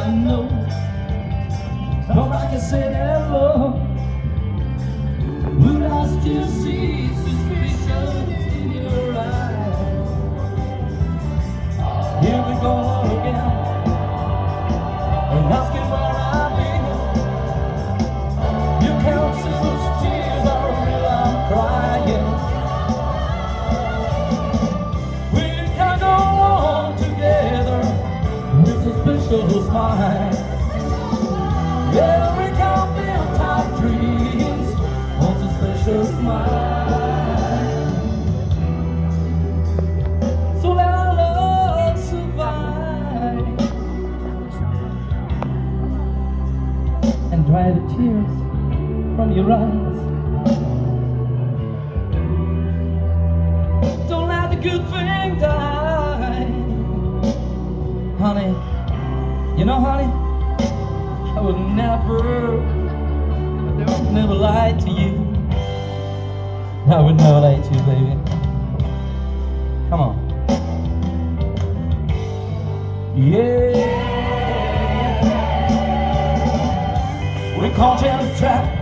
to know. Thought I could say that love, would I still see suspicion in your eyes? Here we go again, and asking where I've been. You can't see those tears are real, I'm crying. We can go on together with a special smile. Yeah, we can build our dreams on a special smile. So let our love survive and dry the tears from your eyes. Don't let the good thing die. Honey, you know, honey, I would never lie to you. I would never lie to you, baby. Come on. Yeah. We caught in a trap.